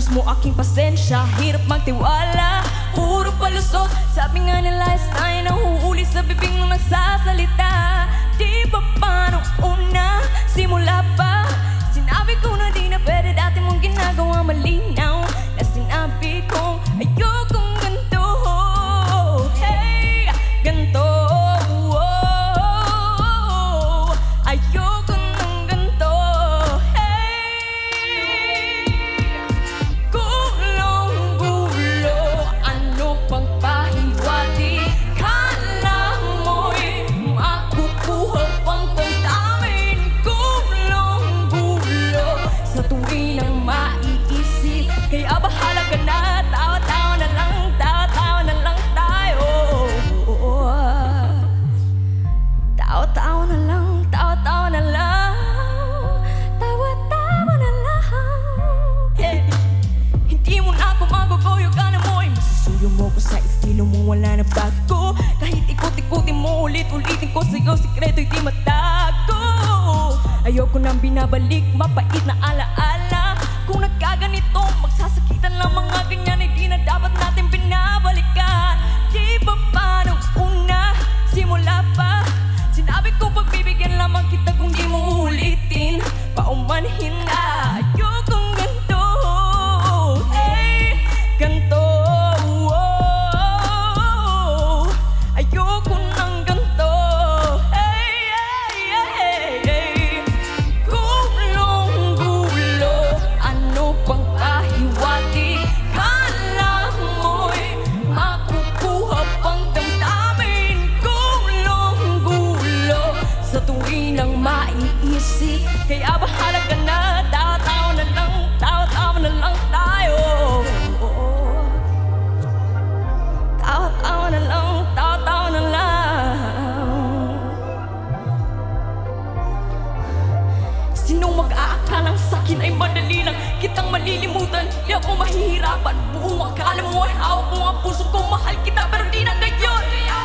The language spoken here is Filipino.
mo aking pasensya, hirap magtiwala, puro palusot. Sabi nga nila is tayo nahuhuli sa bibig nung nagsasalita. Di ba pa nung una, simula pa, sinabi ko na di na pwede, dati mong ginagawa malinaw. Na sinabi kong ayokong ganito, hey, ganito. Ayoko ng ganito, hey. Gulong-gulo, ano pang pahiwati? Kala mo'y makukuha pang damdamin. Gulong-gulo, sa tuwing ang maiisip, kaya bahala ka na. Tawa-tawa na lang, tawa-tawa na lang tayo. Tawa-tawa na lang, tawa-tawa na lang, tawa-tawa na lang, yeah. Hindi mo na ako maguguyo, ka na mo'y masusuyo mo ko sa estilo mo, wala na bago. Kahit ikot-ikutin mo, ulit-ulitin ko sa'yo, sikreto hindi matago. Ayoko nang binabalik, mapait na alaala. Kung nagkaganito, magsasakitan lang mga ganyan, hindi na dapat natin binabalikan. Di ba pa nung una, simula pa, sinabi ko pagbibigyan lamang kita kung di mo ulitin, paumanhin na. Ayokong ganito, hey, ganito. Ayoko ng ganito, hey, hey, hey, hey. Gulong-gulo, ano pang pahiwati? Kala mo'y makukuha pang damdamin. Gulong-gulo, sa tuwing lang maiisip, kaya bahala ka na. Tawa-tawa na lang, tawa-tawa na lang tayo. Tawa-tawa na lang, tawa-tawa na lang. Sinong mag-aakalang sa'kin ay madali lang kitang malilimutan? Di ako mahihirapan, buong akala mo ay hawak mo ang puso ko. Mahal kita pero di na ngayon.